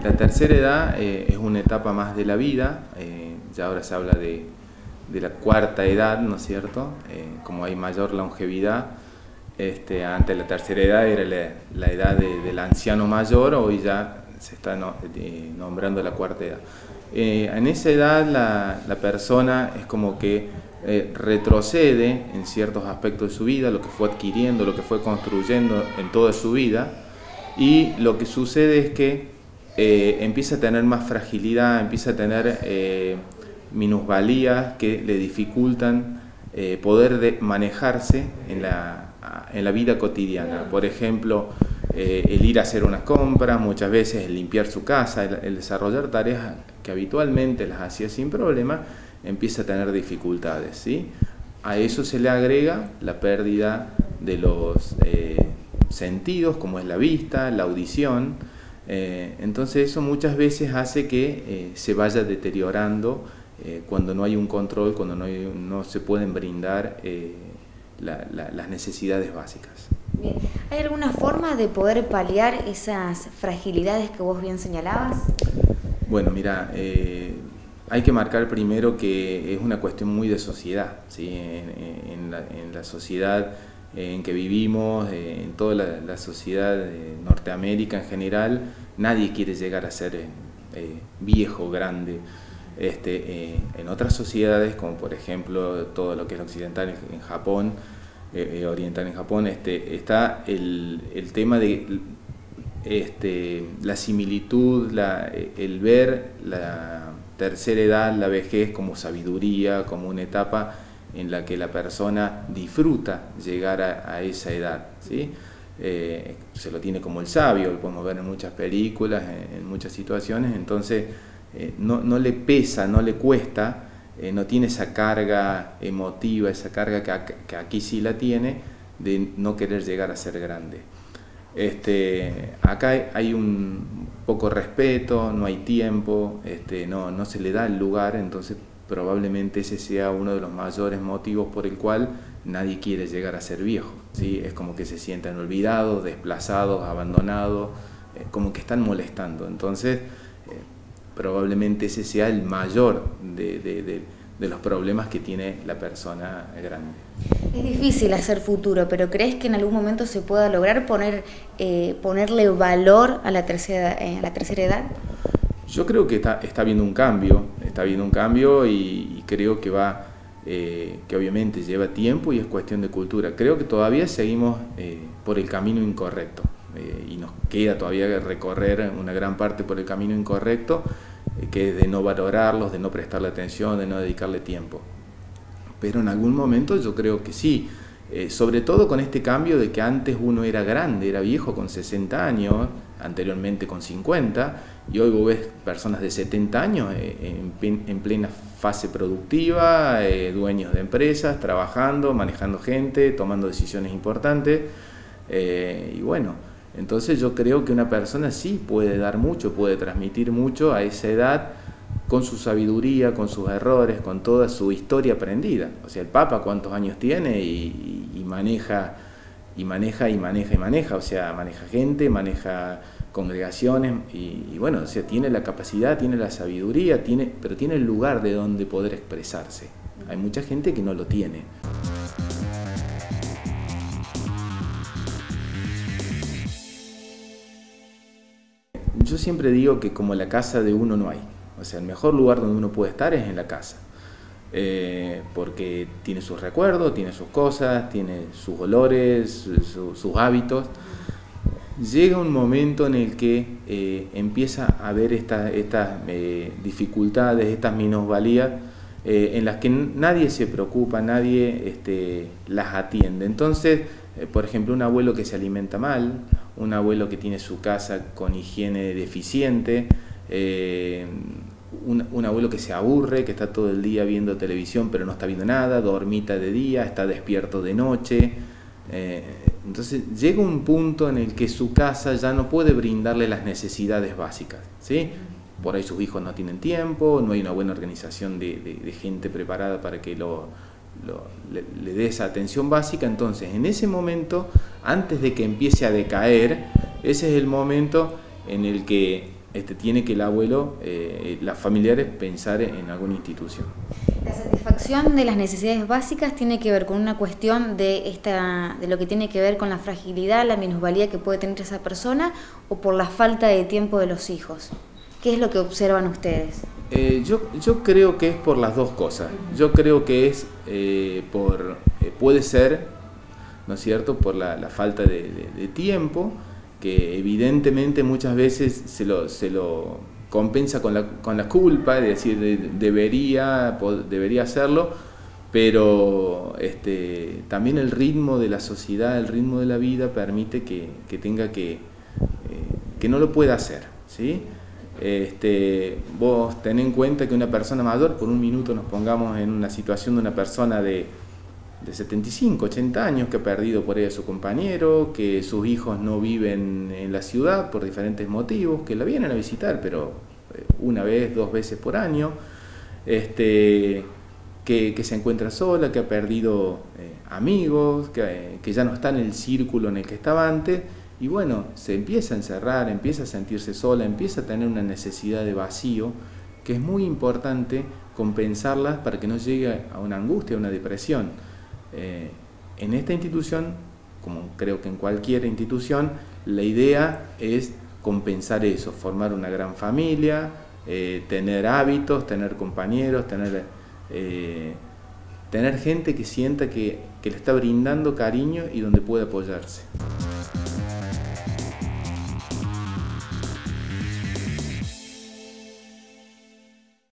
La tercera edad es una etapa más de la vida, ya ahora se habla de la cuarta edad, ¿no es cierto? Como hay mayor longevidad, antes la tercera edad era la edad del anciano mayor, hoy ya se está nombrando la cuarta edad. En esa edad la persona es como que retrocede en ciertos aspectos de su vida, lo que fue adquiriendo, lo que fue construyendo en toda su vida, y lo que sucede es que empieza a tener más fragilidad, empieza a tener minusvalías que le dificultan poder manejarse en la vida cotidiana. Por ejemplo, el ir a hacer unas compras, muchas veces el limpiar su casa, el desarrollar tareas que habitualmente las hacía sin problema, empieza a tener dificultades, ¿sí? A eso se le agrega la pérdida de los sentidos, como es la vista, la audición. Entonces eso muchas veces hace que se vaya deteriorando cuando no hay un control, cuando no se pueden brindar las necesidades básicas. Bien. ¿Hay alguna forma de poder paliar esas fragilidades que vos bien señalabas? Bueno, mira, hay que marcar primero que es una cuestión muy de sociedad, ¿sí? En la sociedad en que vivimos, en toda la sociedad de Norteamérica en general, nadie quiere llegar a ser viejo, grande. En otras sociedades, como por ejemplo todo lo que es occidental en Japón, oriental en Japón, está el tema de la similitud, el ver la tercera edad, la vejez, como sabiduría, como una etapa en la que la persona disfruta llegar a esa edad, ¿sí? Se lo tiene como el sabio, lo podemos ver en muchas películas, en muchas situaciones. Entonces no le pesa, no le cuesta, no tiene esa carga emotiva, esa carga que aquí sí la tiene, de no querer llegar a ser grande. Acá hay un poco respeto, no hay tiempo, no se le da el lugar, entonces probablemente ese sea uno de los mayores motivos por el cual nadie quiere llegar a ser viejo, ¿sí? Es como que se sientan olvidados, desplazados, abandonados, como que están molestando. Entonces probablemente ese sea el mayor de los problemas que tiene la persona grande. Es difícil hacer futuro, pero ¿crees que en algún momento se pueda lograr ponerle valor a la tercera edad? Yo creo que está habiendo un cambio y creo que que obviamente lleva tiempo y es cuestión de cultura. Creo que todavía seguimos por el camino incorrecto y nos queda todavía recorrer una gran parte por el camino incorrecto, que es de no valorarlos, de no prestarle atención, de no dedicarle tiempo. Pero en algún momento yo creo que sí, sobre todo con este cambio de que antes uno era grande, era viejo con 60 años, anteriormente con 50, y hoy vos ves personas de 70 años en plena fase productiva, dueños de empresas, trabajando, manejando gente, tomando decisiones importantes, y bueno, entonces yo creo que una persona sí puede dar mucho, puede transmitir mucho a esa edad, con su sabiduría, con sus errores, con toda su historia aprendida. O sea, el Papa cuántos años tiene y maneja, o sea, maneja gente, maneja congregaciones y bueno, o sea, tiene la capacidad, tiene la sabiduría, pero tiene el lugar de donde poder expresarse. Hay mucha gente que no lo tiene. Yo siempre digo que como la casa de uno no hay. O sea, el mejor lugar donde uno puede estar es en la casa, porque tiene sus recuerdos, tiene sus cosas, tiene sus olores, sus hábitos. Llega un momento en el que empieza a haber estas dificultades, estas minusvalías, en las que nadie se preocupa, nadie las atiende. Entonces, por ejemplo, un abuelo que se alimenta mal, un abuelo que tiene su casa con higiene deficiente, un abuelo que se aburre, que está todo el día viendo televisión pero no está viendo nada, dormita de día, está despierto de noche. Entonces llega un punto en el que su casa ya no puede brindarle las necesidades básicas, ¿sí? Por ahí sus hijos no tienen tiempo, no hay una buena organización de gente preparada para que le dé esa atención básica. Entonces en ese momento, antes de que empiece a decaer, ese es el momento en el que tiene que el abuelo, las familiares, pensar en alguna institución. La satisfacción de las necesidades básicas tiene que ver con una cuestión de lo que tiene que ver con la fragilidad, la minusvalía que puede tener esa persona, o por la falta de tiempo de los hijos. ¿Qué es lo que observan ustedes? Yo creo que es por las dos cosas. Yo creo que es puede ser, ¿no es cierto?, por la falta de tiempo, que evidentemente muchas veces se lo compensa con la culpa, de decir, debería hacerlo, pero también el ritmo de la sociedad, el ritmo de la vida permite que tenga que no lo pueda hacer, ¿sí? Vos ten en cuenta que una persona mayor, por un minuto nos pongamos en una situación de una persona de 75, 80 años que ha perdido por ahí a su compañero, que sus hijos no viven en la ciudad por diferentes motivos, que la vienen a visitar, pero una vez, 2 veces por año, que se encuentra sola, que ha perdido amigos, que ya no está en el círculo en el que estaba antes, y bueno, se empieza a encerrar, empieza a sentirse sola, empieza a tener una necesidad de vacío, que es muy importante compensarla para que no llegue a una angustia, a una depresión. En esta institución, como creo que en cualquier institución, la idea es compensar eso, formar una gran familia, tener hábitos, tener compañeros, tener gente que sienta que le está brindando cariño y donde puede apoyarse.